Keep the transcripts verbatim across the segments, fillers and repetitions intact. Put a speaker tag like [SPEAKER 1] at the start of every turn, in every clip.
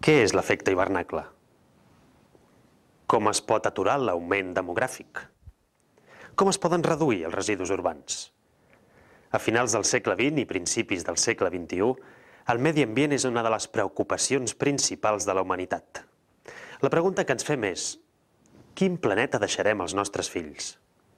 [SPEAKER 1] Què és l'efecte hivernacle? Com es pot aturar l'augment demogràfic? Com es poden reduir els residus urbans? A finals del segle vint i principis del segle vint-i-u, el medi ambient és una de les preocupacions principals de la humanitat. La pregunta que ens fem és: quin planeta deixarem als nostres fills?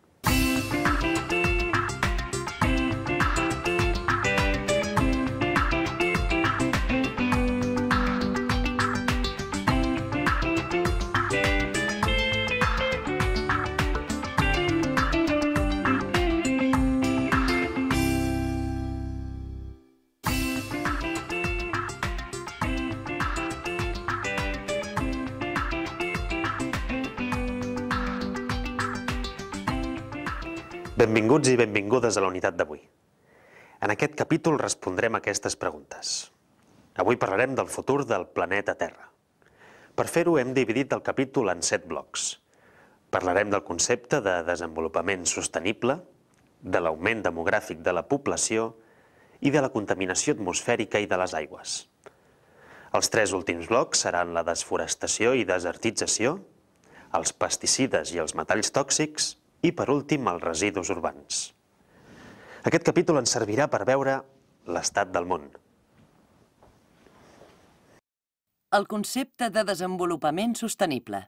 [SPEAKER 1] Benvinguts i benvingudes a la unitat d'avui. En aquest capítol respondrem a aquestes preguntes. Avui parlarem del futur del planeta Terra. Per fer-ho hem dividit el capítol en set blocs. Parlarem del concepte de desenvolupament sostenible, de l'augment demogràfic de la població i de la contaminació atmosfèrica i de les aigües. Els tres últims blocs seran la desforestació i desertització, els pesticides i els metalls tòxics, i, per últim, els residus urbans. Aquest capítol ens servirà per veure l'estat del món.
[SPEAKER 2] El concepte de desenvolupament sostenible.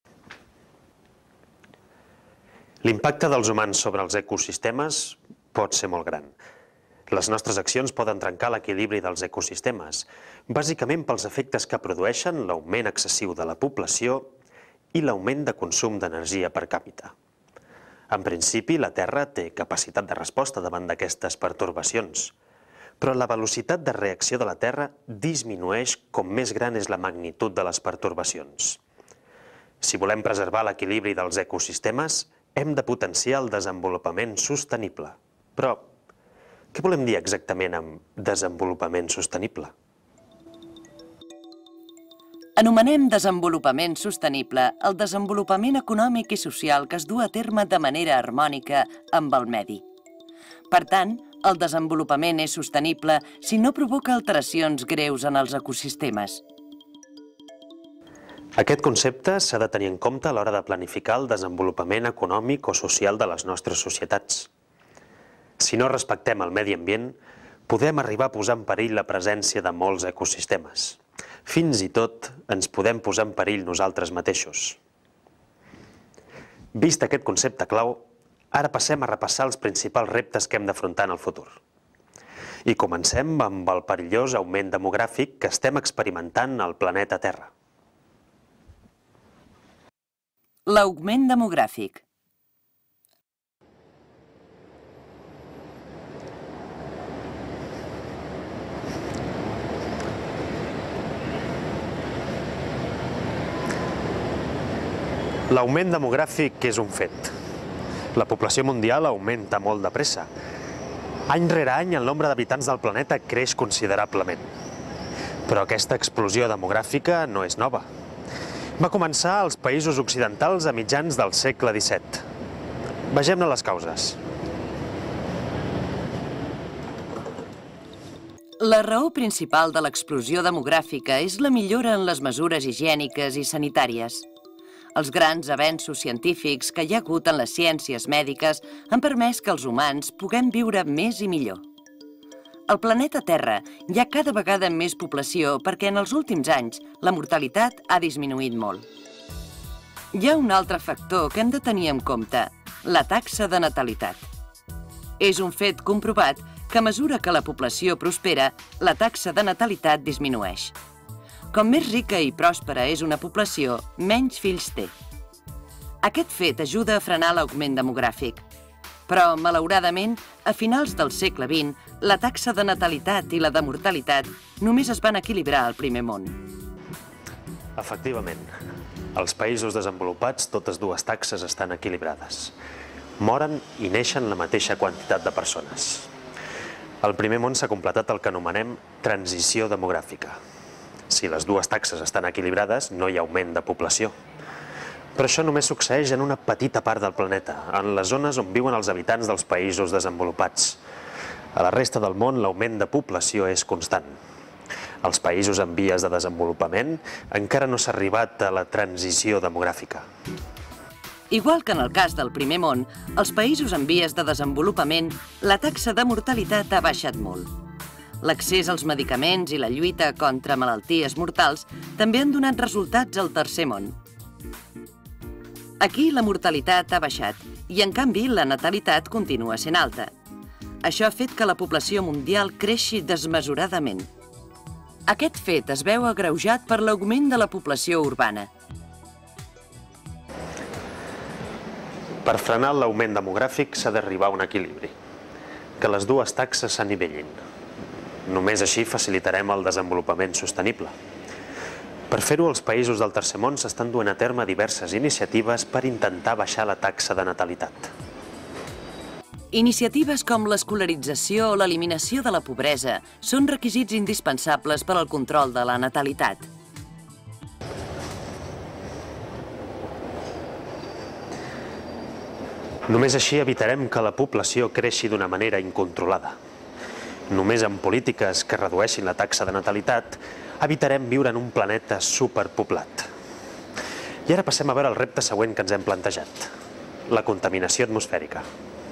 [SPEAKER 1] L'impacte dels humans sobre els ecosistemes pot ser molt gran. Les nostres accions poden trencar l'equilibri dels ecosistemes, bàsicament pels efectes que produeixen l'augment excessiu de la població i l'augment de consum d'energia per càpita. En principi, la Terra té capacitat de resposta davant d'aquestes pertorbacions, però la velocitat de reacció de la Terra disminueix com més gran és la magnitud de les pertorbacions. Si volem preservar l'equilibri dels ecosistemes, hem de potenciar el desenvolupament sostenible. Però, què volem dir exactament amb desenvolupament sostenible?
[SPEAKER 2] Anomenem desenvolupament sostenible el desenvolupament econòmic i social que es du a terme de manera harmònica amb el medi. Per tant, el desenvolupament és sostenible si no provoca alteracions greus en els ecosistemes.
[SPEAKER 1] Aquest concepte s'ha de tenir en compte a l'hora de planificar el desenvolupament econòmic o social de les nostres societats. Si no respectem el medi ambient, podem arribar a posar en perill la presència de molts ecosistemes. Fins i tot ens podem posar en perill nosaltres mateixos. Vist aquest concepte clau, ara passem a repassar els principals reptes que hem d'afrontar en el futur. I comencem amb el perillós augment demogràfic que estem experimentant al planeta Terra.
[SPEAKER 2] L'augment demogràfic.
[SPEAKER 1] L'augment demogràfic és un fet. La població mundial augmenta molt de pressa. Any rere any el nombre d'habitants del planeta creix considerablement. Però aquesta explosió demogràfica no és nova. Va començar als països occidentals a mitjans del segle disset. Vegem-ne les causes.
[SPEAKER 2] La raó principal de l'explosió demogràfica és la millora en les mesures higièniques i sanitàries. Els grans avenços científics que hi ha hagut en les ciències mèdiques han permès que els humans puguem viure més i millor. Al planeta Terra hi ha cada vegada més població perquè en els últims anys la mortalitat ha disminuït molt. Hi ha un altre factor que hem de tenir en compte, la taxa de natalitat. És un fet comprovat que a mesura que la població prospera, la taxa de natalitat disminueix. Com més rica i pròspera és una població, menys fills té. Aquest fet ajuda a frenar l'augment demogràfic. Però, malauradament, a finals del segle vint, la taxa de natalitat i la de mortalitat només es van equilibrar al primer món.
[SPEAKER 1] Efectivament, als països desenvolupats totes dues taxes estan equilibrades. Moren i neixen la mateixa quantitat de persones. Al primer món s'ha completat el que anomenem transició demogràfica. Si les dues taxes estan equilibrades, no hi ha augment de població. Però això només succeeix en una petita part del planeta, en les zones on viuen els habitants dels països desenvolupats. A la resta del món, l'augment de població és constant. Als països en vies de desenvolupament encara no s'ha arribat a la transició demogràfica.
[SPEAKER 2] Igual que en el cas del primer món, als països en vies de desenvolupament, la taxa de mortalitat ha baixat molt. L'accés als medicaments i la lluita contra malalties mortals també han donat resultats al tercer món. Aquí la mortalitat ha baixat i, en canvi, la natalitat continua sent alta. Això ha fet que la població mundial creixi desmesuradament. Aquest fet es veu agreujat per l'augment de la població urbana.
[SPEAKER 1] Per frenar l'augment demogràfic s'ha d'arribar a un equilibri, que les dues taxes s'anivellin. Només així facilitarem el desenvolupament sostenible. Per fer-ho, els països del tercer món s'estan duent a terme diverses iniciatives per intentar baixar la taxa de natalitat.
[SPEAKER 2] Iniciatives com l'escolarització o l'eliminació de la pobresa són requisits indispensables per al control de la natalitat.
[SPEAKER 1] Només així evitarem que la població creixi d'una manera incontrolada. Només amb polítiques que redueixin la taxa de natalitat evitarem viure en un planeta superpoblat. I ara passem a veure el repte següent que ens hem plantejat: la contaminació atmosfèrica.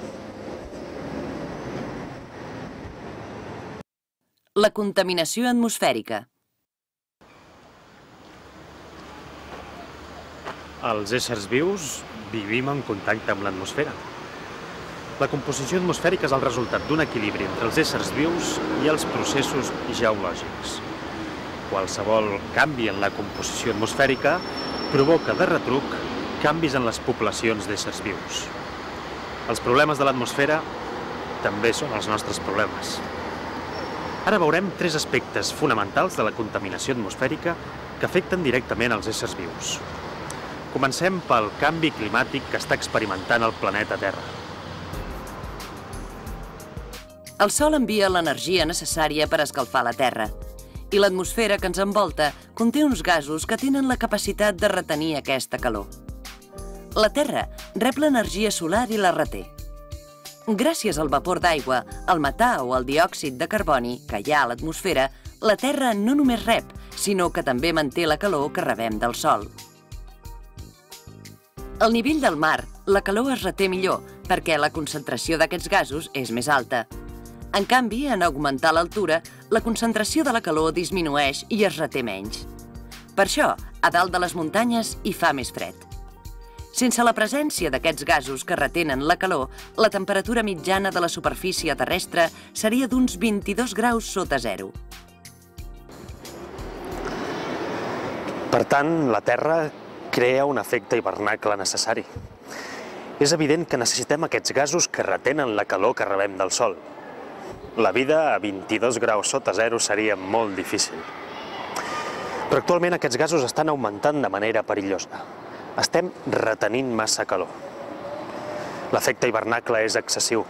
[SPEAKER 2] La contaminació atmosfèrica.
[SPEAKER 1] Els éssers vius vivim en contacte amb l'atmosfera. La composició atmosfèrica és el resultat d'un equilibri entre els éssers vius i els processos geològics. Qualsevol canvi en la composició atmosfèrica provoca de retruc canvis en les poblacions d'éssers vius. Els problemes de l'atmosfera també són els nostres problemes. Ara veurem tres aspectes fonamentals de la contaminació atmosfèrica que afecten directament els éssers vius. Comencem pel canvi climàtic que està experimentant el planeta Terra.
[SPEAKER 2] El Sol envia l'energia necessària per escalfar la Terra, i l'atmosfera que ens envolta conté uns gasos que tenen la capacitat de retenir aquesta calor. La Terra rep l'energia solar i la reté. Gràcies al vapor d'aigua, al metà o al diòxid de carboni que hi ha a l'atmosfera, la Terra no només rep, sinó que també manté la calor que rebem del Sol. Al nivell del mar, la calor es reté millor perquè la concentració d'aquests gasos és més alta. En canvi, en augmentar l'altura, la concentració de la calor disminueix i es reté menys. Per això, a dalt de les muntanyes hi fa més fred. Sense la presència d'aquests gasos que retenen la calor, la temperatura mitjana de la superfície terrestre seria d'uns vint-i-dos graus sota zero.
[SPEAKER 1] Per tant, la Terra crea un efecte hivernacle necessari. És evident que necessitem aquests gasos que retenen la calor que rebem del Sol. La vida a vint-i-dos graus sota zero seria molt difícil. Però actualment aquests gasos estan augmentant de manera perillosa. Estem retenint massa calor. L'efecte hivernacle és excessiu.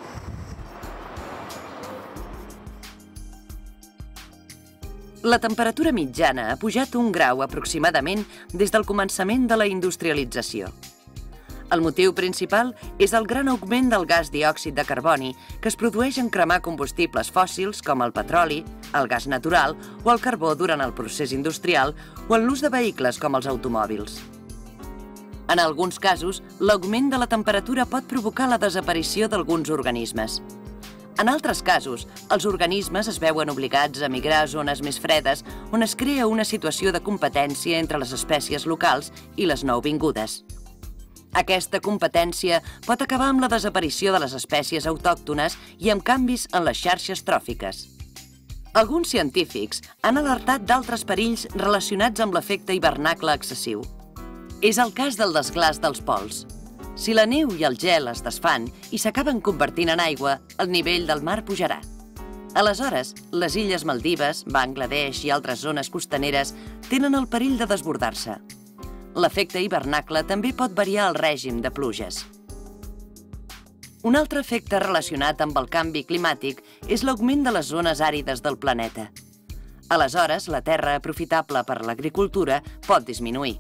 [SPEAKER 2] La temperatura mitjana ha pujat un grau aproximadament des del començament de la industrialització. El motiu principal és el gran augment del gas diòxid de carboni que es produeix en cremar combustibles fòssils com el petroli, el gas natural o el carbó durant el procés industrial o en l'ús de vehicles com els automòbils. En alguns casos, l'augment de la temperatura pot provocar la desaparició d'alguns organismes. En altres casos, els organismes es veuen obligats a migrar a zones més fredes on es crea una situació de competència entre les espècies locals i les nouvingudes. Aquesta competència pot acabar amb la desaparició de les espècies autòctones i amb canvis en les xarxes tròfiques. Alguns científics han alertat d'altres perills relacionats amb l'efecte hivernacle excessiu. És el cas del desglaç dels pols. Si la neu i el gel es desfan i s'acaben convertint en aigua, el nivell del mar pujarà. Aleshores, les illes Maldives, Bangladesh i altres zones costaneres tenen el perill de desbordar-se. L'efecte hivernacle també pot variar el règim de pluges. Un altre efecte relacionat amb el canvi climàtic és l'augment de les zones àrides del planeta. Aleshores, la terra aprofitable per l'agricultura pot disminuir.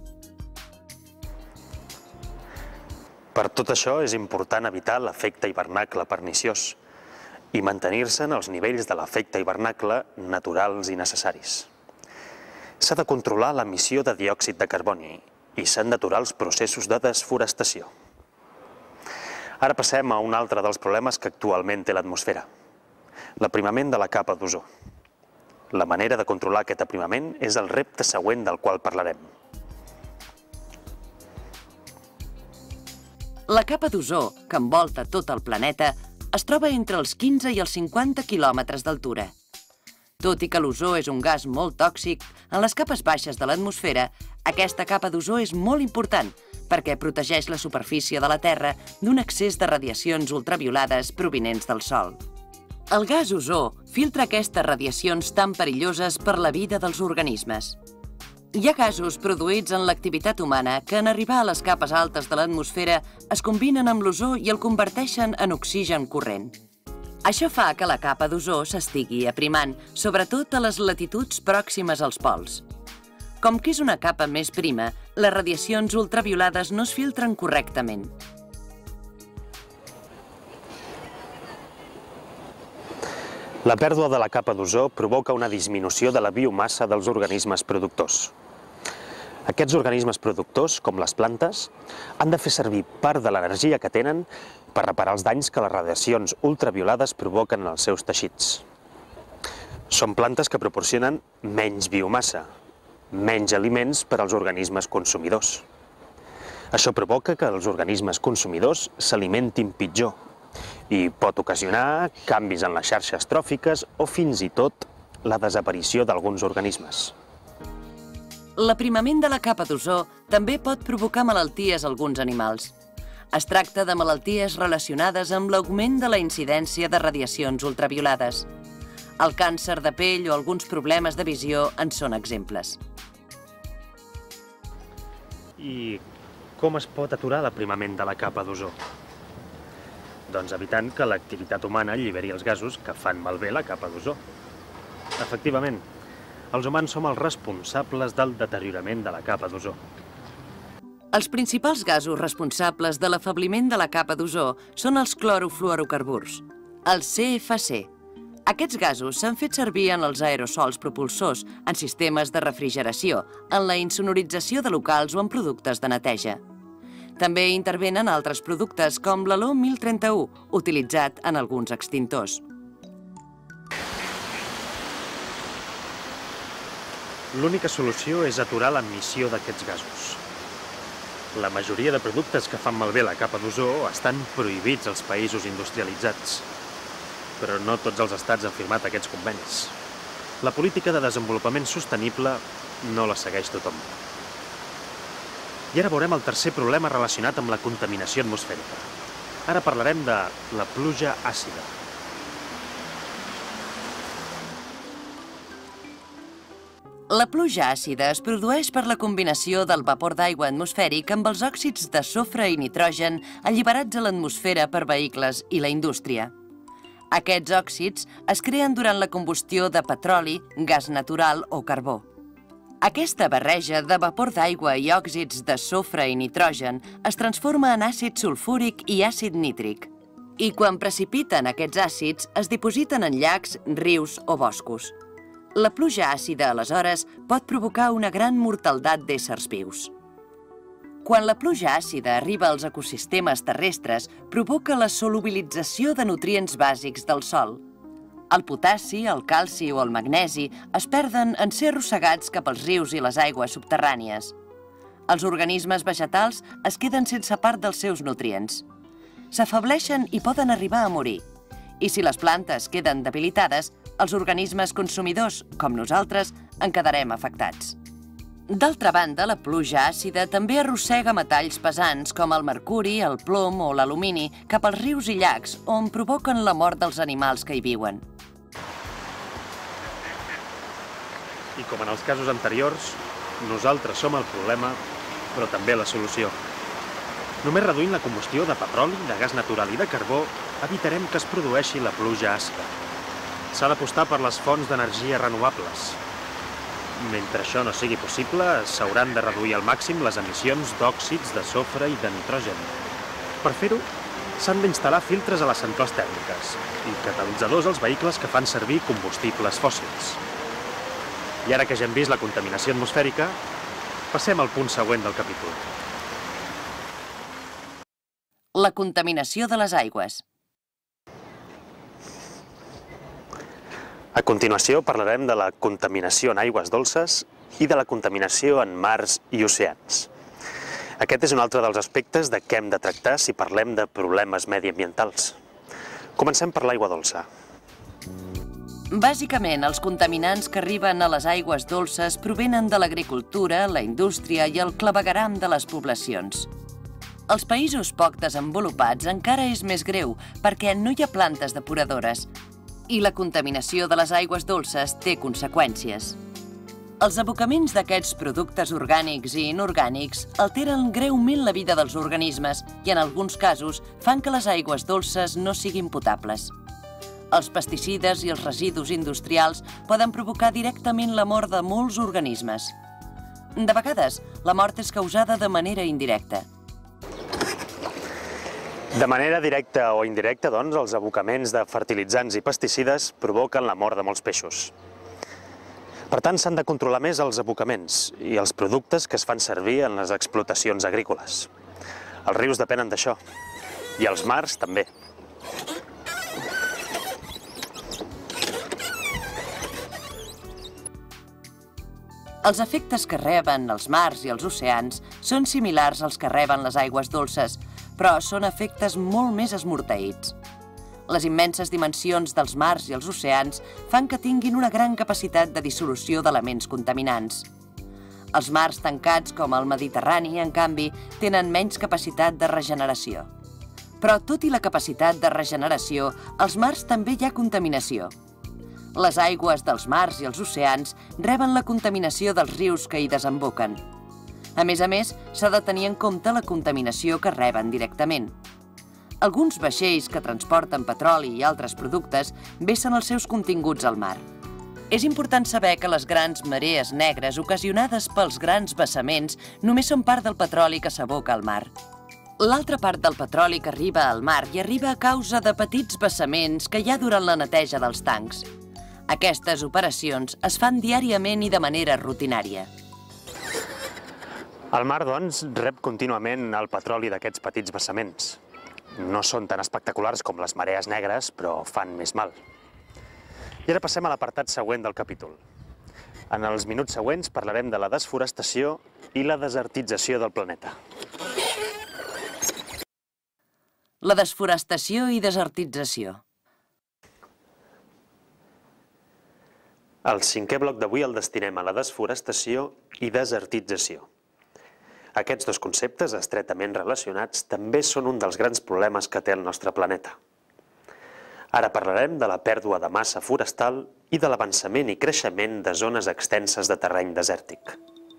[SPEAKER 1] Per tot això és important evitar l'efecte hivernacle perniciós i mantenir-se en els nivells de l'efecte hivernacle naturals i necessaris. S'ha de controlar l'emissió de diòxid de carboni i s'han d'aturar els processos de desforestació. Ara passem a un altre dels problemes que actualment té l'atmosfera: l'aprimament de la capa d'ozó. La manera de controlar aquest aprimament és el repte següent del qual parlarem.
[SPEAKER 2] La capa d'ozó, que envolta tot el planeta, es troba entre els quinze i els cinquanta quilòmetres d'altura. Tot i que l'ozó és un gas molt tòxic, en les capes baixes de l'atmosfera, aquesta capa d'ozó és molt important perquè protegeix la superfície de la Terra d'un excés de radiacions ultraviolades provinents del Sol. El gas ozó filtra aquestes radiacions tan perilloses per la vida dels organismes. Hi ha gasos produïts en l'activitat humana que en arribar a les capes altes de l'atmosfera es combinen amb l'ozó i el converteixen en oxigen corrent. Això fa que la capa d'ozó s'estigui aprimant, sobretot a les latituds pròximes als pols. Com que és una capa més prima, les radiacions ultraviolades no es filtren correctament.
[SPEAKER 1] La pèrdua de la capa d'ozó provoca una disminució de la biomassa dels organismes productors. Aquests organismes productors, com les plantes, han de fer servir part de l'energia que tenen per reparar els danys que les radiacions ultraviolades provoquen en els seus teixits. Són plantes que proporcionen menys biomassa, menys aliments per als organismes consumidors. Això provoca que els organismes consumidors s'alimentin pitjor i pot ocasionar canvis en les xarxes tròfiques o fins i tot la desaparició d'alguns organismes.
[SPEAKER 2] L'aprimament de la capa d'ozó també pot provocar malalties a alguns animals. Es tracta de malalties relacionades amb l'augment de la incidència de radiacions ultraviolades. El càncer de pell o alguns problemes de visió en són exemples.
[SPEAKER 1] I com es pot aturar l'aprimament de la capa d'ozó? Doncs evitant que l'activitat humana alliberi els gasos que fan malbé la capa d'ozó. Efectivament, els humans som els responsables del deteriorament de la capa d'ozó.
[SPEAKER 2] Els principals gasos responsables de l'afebliment de la capa d'ozó són els clorofluorocarburs, els C F C. Aquests gasos s'han fet servir en els aerosols propulsors, en sistemes de refrigeració, en la insonorització de locals o en productes de neteja. També intervenen altres productes com l'haló mil trenta-u, utilitzat en alguns extintors.
[SPEAKER 1] L'única solució és aturar l'emissió d'aquests gasos. La majoria de productes que fan malbé la capa d'ozó estan prohibits als països industrialitzats, però no tots els estats han firmat aquests convenis. La política de desenvolupament sostenible no la segueix tothom. I ara veurem el tercer problema relacionat amb la contaminació atmosfèrica. Ara parlarem de la pluja àcida.
[SPEAKER 2] La pluja àcida es produeix per la combinació del vapor d'aigua atmosfèric amb els òxids de sofre i nitrogen alliberats a l'atmosfera per vehicles i la indústria. Aquests òxids es creen durant la combustió de petroli, gas natural o carbó. Aquesta barreja de vapor d'aigua i òxids de sofre i nitrogen es transforma en àcid sulfúric i àcid nítric. I quan precipiten aquests àcids, es dipositen en llacs, rius o boscos. La pluja àcida, aleshores, pot provocar una gran mortaldat d'éssers vius. Quan la pluja àcida arriba als ecosistemes terrestres, provoca la solubilització de nutrients bàsics del sòl. El potassi, el calci o el magnesi es perden en ser arrossegats cap als rius i les aigües subterrànies. Els organismes vegetals es queden sense part dels seus nutrients. S'afebleixen i poden arribar a morir. I si les plantes queden debilitades, els organismes consumidors, com nosaltres, en quedarem afectats. D'altra banda, la pluja àcida també arrossega metalls pesants com el mercuri, el plom o l'alumini cap als rius i llacs, on provoquen la mort dels animals que hi viuen.
[SPEAKER 1] I com en els casos anteriors, nosaltres som el problema, però també la solució. Només reduint la combustió de petroli, de gas natural i de carbó, evitarem que es produeixi la pluja àcida. S'ha d'apostar per les fonts d'energia renovables. Mentre això no sigui possible, s'hauran de reduir al màxim les emissions d'òxids de sofre i de nitrogen. Per fer-ho, s'han d'instal·lar filtres a les centrals tèrmiques i catalitzadors als vehicles que fan servir combustibles fòssils. I ara que ja hem vist la contaminació atmosfèrica, passem al punt següent del capítol.
[SPEAKER 2] La contaminació de les aigües.
[SPEAKER 1] A continuació parlarem de la contaminació en aigües dolces i de la contaminació en mars i oceans. Aquest és un altre dels aspectes de què hem de tractar si parlem de problemes mediambientals. Comencem per l'aigua dolça.
[SPEAKER 2] Bàsicament, els contaminants que arriben a les aigües dolces provenen de l'agricultura, la indústria i el clavegueram de les poblacions. Als països poc desenvolupats encara és més greu perquè no hi ha plantes depuradores i la contaminació de les aigües dolces té conseqüències. Els abocaments d'aquests productes orgànics i inorgànics alteren greument la vida dels organismes i, en alguns casos, fan que les aigües dolces no siguin potables. Els pesticides i els residus industrials poden provocar directament la mort de molts organismes. De vegades, la mort és causada de manera indirecta.
[SPEAKER 1] De manera directa o indirecta, doncs, els abocaments de fertilitzants i pesticides provoquen la mort de molts peixos. Per tant, s'han de controlar més els abocaments i els productes que es fan servir en les explotacions agrícoles. Els rius depenen d'això, i els mars també.
[SPEAKER 2] Els efectes que reben els mars i els oceans són similars als que reben les aigües dolces, però són efectes molt més esmorteïts. Les immenses dimensions dels mars i els oceans fan que tinguin una gran capacitat de dissolució d'elements contaminants. Els mars tancats, com el Mediterrani, en canvi, tenen menys capacitat de regeneració. Però, tot i la capacitat de regeneració, als mars també hi ha contaminació. Les aigües dels mars i els oceans reben la contaminació dels rius que hi desemboquen. A més a més, s'ha de tenir en compte la contaminació que reben directament. Alguns vaixells que transporten petroli i altres productes vessen els seus continguts al mar. És important saber que les grans marees negres ocasionades pels grans vessaments només són part del petroli que s'aboca al mar. L'altra part del petroli que arriba al mar hi arriba a causa de petits vessaments que hi ha durant la neteja dels tancs. Aquestes operacions es fan diàriament i de manera rutinària.
[SPEAKER 1] El mar, doncs, rep contínuament el petroli d'aquests petits vessaments. No són tan espectaculars com les marees negres, però fan més mal. I ara passem a l'apartat següent del capítol. En els minuts següents parlarem de la desforestació i la desertització del planeta.
[SPEAKER 2] La desforestació i desertització.
[SPEAKER 1] El cinquè bloc d'avui el destinem a la desforestació i desertització. Aquests dos conceptes, estretament relacionats, també són un dels grans problemes que té el nostre planeta. Ara parlarem de la pèrdua de massa forestal i de l'avançament i creixement de zones extenses de terreny desèrtic.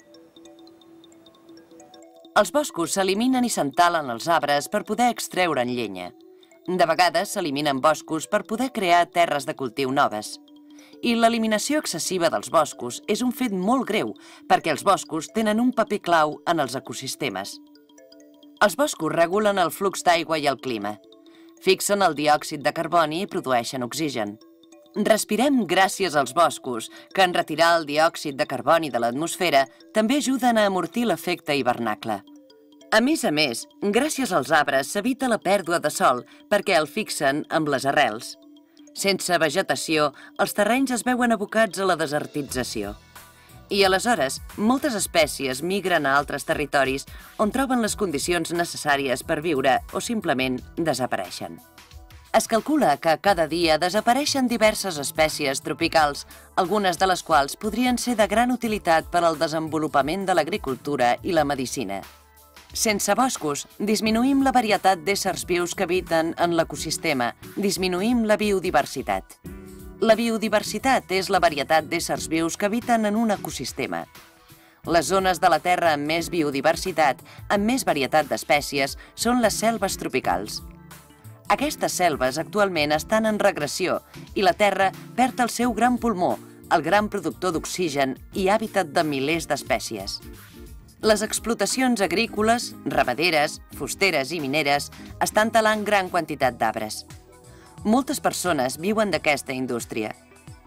[SPEAKER 2] Els boscos s'eliminen i s'entalen els arbres per poder extreure'n llenya. De vegades s'eliminen boscos per poder crear terres de cultiu noves. I l'eliminació excessiva dels boscos és un fet molt greu perquè els boscos tenen un paper clau en els ecosistemes. Els boscos regulen el flux d'aigua i el clima. Fixen el diòxid de carboni i produeixen oxigen. Respirem gràcies als boscos, que en retirar el diòxid de carboni de l'atmosfera també ajuden a amortir l'efecte hivernacle. A més a més, gràcies als arbres s'evita la pèrdua de sòl perquè el fixen amb les arrels. Sense vegetació, els terrenys es veuen abocats a la desertització. I aleshores, moltes espècies migren a altres territoris on troben les condicions necessàries per viure o simplement desapareixen. Es calcula que cada dia desapareixen diverses espècies tropicals, algunes de les quals podrien ser de gran utilitat per al desenvolupament de l'agricultura i la medicina. Sense boscos, disminuïm la varietat d'éssers vius que habiten en l'ecosistema, disminuïm la biodiversitat. La biodiversitat és la varietat d'éssers vius que habiten en un ecosistema. Les zones de la Terra amb més biodiversitat, amb més varietat d'espècies, són les selves tropicals. Aquestes selves actualment estan en regressió i la Terra perd el seu gran pulmó, el gran productor d'oxigen i hàbitat de milers d'espècies. Les explotacions agrícoles, ramaderes, fusteres i mineres estan talant gran quantitat d'arbres. Moltes persones viuen d'aquesta indústria.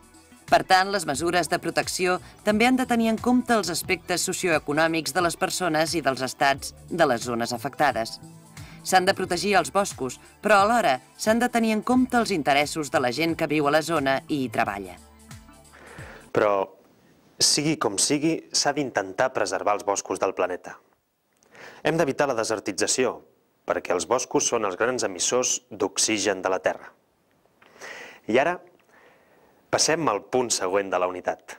[SPEAKER 2] Per tant, les mesures de protecció també han de tenir en compte els aspectes socioeconòmics de les persones i dels estats de les zones afectades. S'han de protegir els boscos, però alhora s'han de tenir en compte els interessos de la gent que viu a la zona i hi treballa.
[SPEAKER 1] Però, sigui com sigui, s'ha d'intentar preservar els boscos del planeta. Hem d'evitar la desertització, perquè els boscos són els grans emissors d'oxigen de la Terra. I ara, passem al punt següent de la unitat.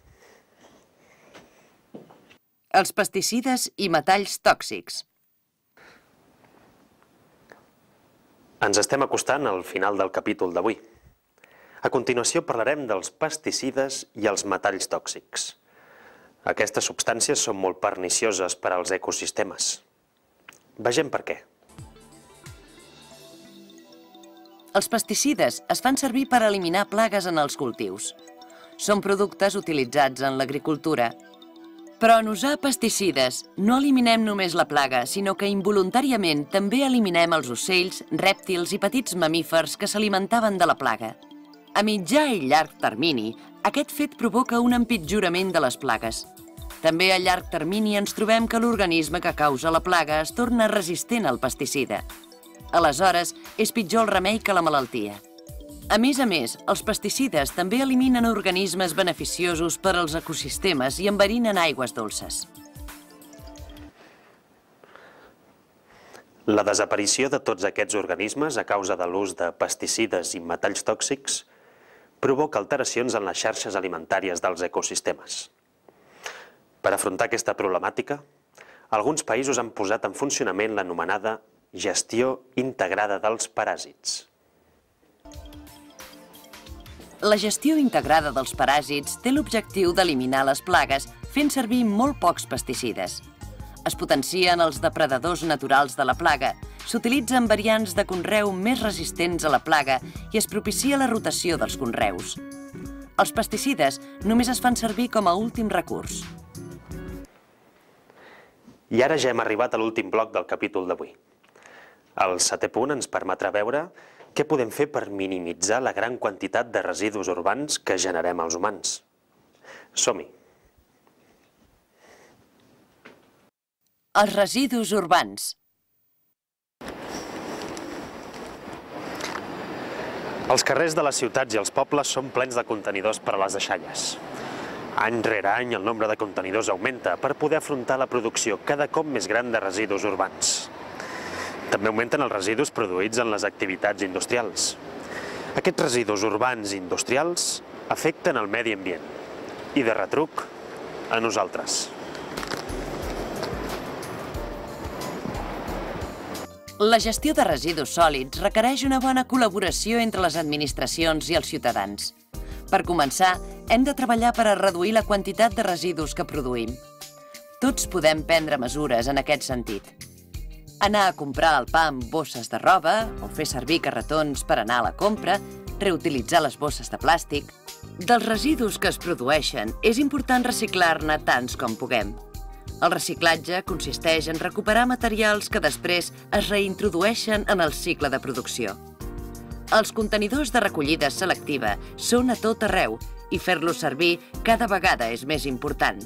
[SPEAKER 2] Els pesticides i metalls tòxics.
[SPEAKER 1] Ens estem acostant al final del capítol d'avui. A continuació parlarem dels pesticides i els metalls tòxics. Aquestes substàncies són molt pernicioses per als ecosistemes. Vegem per què.
[SPEAKER 2] Els pesticides es fan servir per eliminar plagues en els cultius. Són productes utilitzats en l'agricultura. Però en usar pesticides no eliminem només la plaga, sinó que involuntàriament també eliminem els ocells, rèptils i petits mamífers que s'alimentaven de la plaga. A mitjà i llarg termini, aquest fet provoca un empitjorament de les plagues. També a llarg termini ens trobem que l'organisme que causa la plaga es torna resistent al pesticida. Aleshores, és pitjor el remei que la malaltia. A més a més, els pesticides també eliminen organismes beneficiosos per als ecosistemes i enverinen aigües dolces.
[SPEAKER 1] La desaparició de tots aquests organismes a causa de l'ús de pesticides i metalls tòxics provoca alteracions en les xarxes alimentàries dels ecosistemes. Per afrontar aquesta problemàtica, alguns països han posat en funcionament l'anomenada gestió integrada dels paràsits.
[SPEAKER 2] La gestió integrada dels paràsits té l'objectiu d'eliminar les plagues fent servir molt pocs pesticides. Es potencien els depredadors naturals de la plaga, s'utilitzen variants de conreu més resistents a la plaga i es propicia la rotació dels conreus. Els pesticides només es fan servir com a últim recurs.
[SPEAKER 1] I ara ja hem arribat a l'últim bloc del capítol d'avui. El setè punt ens permetrà veure què podem fer per minimitzar la gran quantitat de residus urbans que generem els humans. Som-hi!
[SPEAKER 2] Els residus urbans.
[SPEAKER 1] Els carrers de les ciutats i els pobles són plens de contenidors per a les deixalles. Any rere any el nombre de contenidors augmenta per poder afrontar la producció cada cop més gran de residus urbans. També augmenten els residus produïts en les activitats industrials. Aquests residus urbans i industrials afecten el medi ambient i, de retruc, a nosaltres.
[SPEAKER 2] La gestió de residus sòlids requereix una bona col·laboració entre les administracions i els ciutadans. Per començar, hem de treballar per a reduir la quantitat de residus que produïm. Tots podem prendre mesures en aquest sentit. Anar a comprar el pa amb bosses de roba o fer servir carretons per anar a la compra, reutilitzar les bosses de plàstic. Dels residus que es produeixen, és important reciclar-ne tants com puguem. El reciclatge consisteix en recuperar materials que després es reintrodueixen en el cicle de producció. Els contenidors de recollida selectiva són a tot arreu i fer-los servir cada vegada és més important.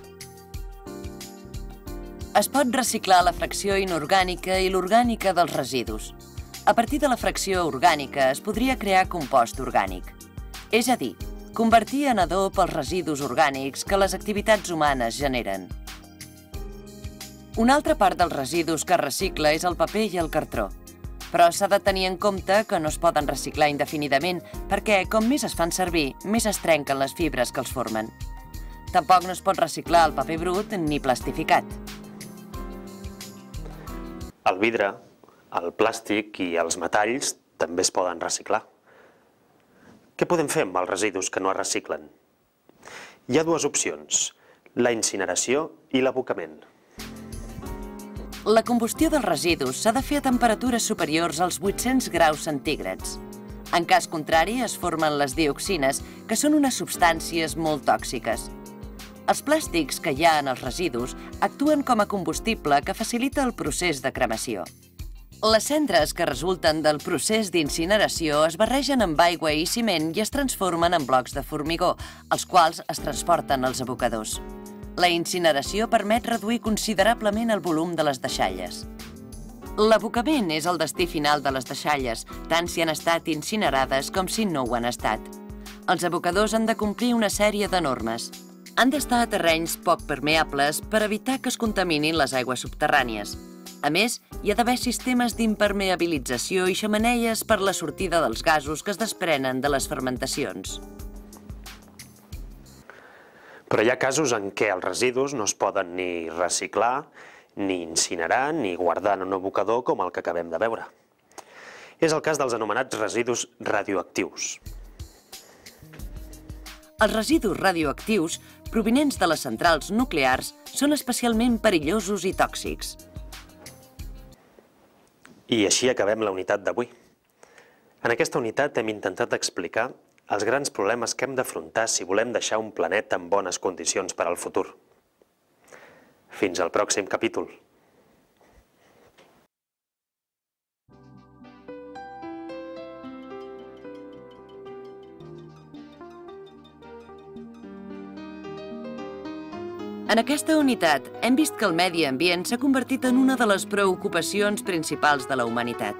[SPEAKER 2] Es pot reciclar la fracció inorgànica i l'orgànica dels residus. A partir de la fracció orgànica es podria crear compost orgànic. És a dir, convertir en adob els residus orgànics que les activitats humanes generen. Una altra part dels residus que es recicla és el paper i el cartró. Però s'ha de tenir en compte que no es poden reciclar indefinidament perquè, com més es fan servir, més es trenquen les fibres que els formen. Tampoc no es pot reciclar el paper brut ni plastificat.
[SPEAKER 1] El vidre, el plàstic i els metalls també es poden reciclar. Què podem fer amb els residus que no es reciclen? Hi ha dues opcions, la incineració i l'abocament.
[SPEAKER 2] La combustió dels residus s'ha de fer a temperatures superiors als vuit-cents graus centígrads. En cas contrari, es formen les dioxines, que són unes substàncies molt tòxiques. Els plàstics que hi ha en els residus actuen com a combustible que facilita el procés de cremació. Les cendres que resulten del procés d'incineració es barregen amb aigua i ciment i es transformen en blocs de formigó, els quals es transporten als abocadors. La incineració permet reduir considerablement el volum de les deixalles. L'abocament és el destí final de les deixalles, tant si han estat incinerades com si no ho han estat. Els abocadors han de complir una sèrie de normes. Han d'estar a terrenys poc permeables per evitar que es contaminin les aigües subterrànies. A més, hi ha d'haver sistemes d'impermeabilització i xemeneies per la sortida dels gasos que es desprenen de les fermentacions.
[SPEAKER 1] Però hi ha casos en què els residus no es poden ni reciclar, ni incinerar, ni guardar en un abocador com el que acabem de veure. És el cas dels anomenats residus radioactius.
[SPEAKER 2] Els residus radioactius, provinents de les centrals nuclears, són especialment perillosos i tòxics.
[SPEAKER 1] I així acabem la unitat d'avui. En aquesta unitat hem intentat explicar els grans problemes que hem d'afrontar si volem deixar un planeta en bones condicions per al futur. Fins al pròxim capítol.
[SPEAKER 2] En aquesta unitat hem vist que el medi ambient s'ha convertit en una de les preocupacions principals de la humanitat.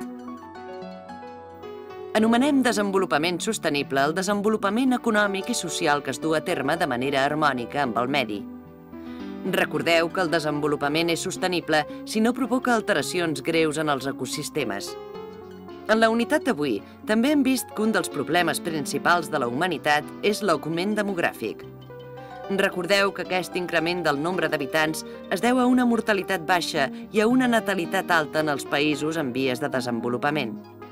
[SPEAKER 2] Anomenem desenvolupament sostenible el desenvolupament econòmic i social que es du a terme de manera harmònica amb el medi. Recordeu que el desenvolupament és sostenible si no provoca alteracions greus en els ecosistemes. En la unitat d'avui també hem vist que un dels problemes principals de la humanitat és l'augment demogràfic. Recordeu que aquest increment del nombre d'habitants es deu a una mortalitat baixa i a una natalitat alta en els països en vies de desenvolupament.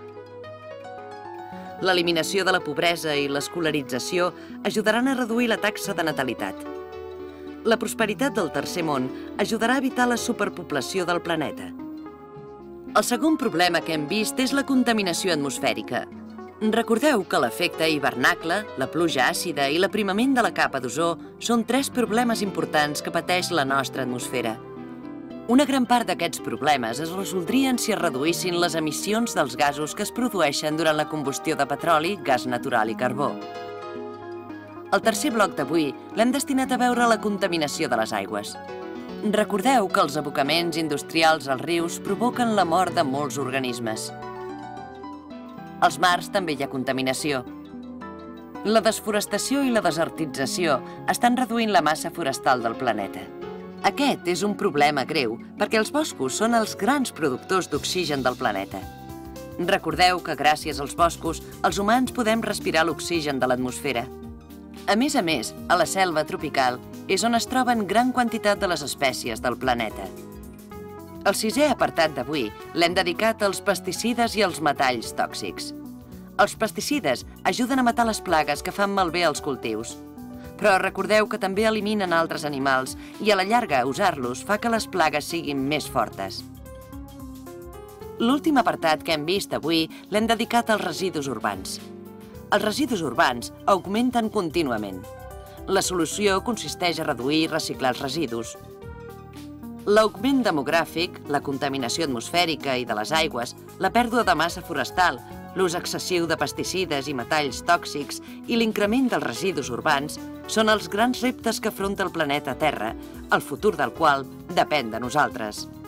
[SPEAKER 2] L'eliminació de la pobresa i l'escolarització ajudaran a reduir la taxa de natalitat. La prosperitat del tercer món ajudarà a evitar la superpoblació del planeta. El segon problema que hem vist és la contaminació atmosfèrica. Recordeu que l'efecte hivernacle, la pluja àcida i l'aprimament de la capa d'ozó són tres problemes importants que pateix la nostra atmosfera. Una gran part d'aquests problemes es resoldrien si es reduïssin les emissions dels gasos que es produeixen durant la combustió de petroli, gas natural i carbó. El tercer bloc d'avui l'hem destinat a veure la contaminació de les aigües. Recordeu que els abocaments industrials als rius provoquen la mort de molts organismes. Als mars també hi ha contaminació. La desforestació i la desertització estan reduint la massa forestal del planeta. Aquest és un problema greu perquè els boscos són els grans productors d'oxigen del planeta. Recordeu que gràcies als boscos els humans podem respirar l'oxigen de l'atmosfera. A més a més, a la selva tropical és on es troben gran quantitat de les espècies del planeta. El sisè apartat d'avui l'hem dedicat als pesticides i als metalls tòxics. Els pesticides ajuden a matar les plagues que fan malbé els cultius. Però recordeu que també eliminen altres animals i a la llarga usar-los fa que les plagues siguin més fortes. L'últim apartat que hem vist avui l'hem dedicat als residus urbans. Els residus urbans augmenten contínuament. La solució consisteix a reduir i reciclar els residus. L'augment demogràfic, la contaminació atmosfèrica i de les aigües, la pèrdua de massa forestal, l'ús excessiu de pesticides i metalls tòxics i l'increment dels residus urbans són els grans reptes que afronta el planeta Terra, el futur del qual depèn de nosaltres.